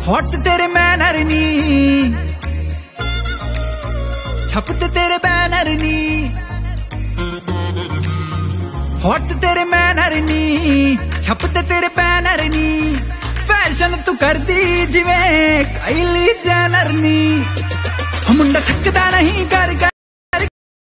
hot तेरे manner नी, छपते तेरे बैनर नी, हॉट तेरे मैनर नी, छपते तेरे बैनर नी, फैशन तू कर दी जिवें काइली जेनर नी, मुंडा थकदा नहीं कर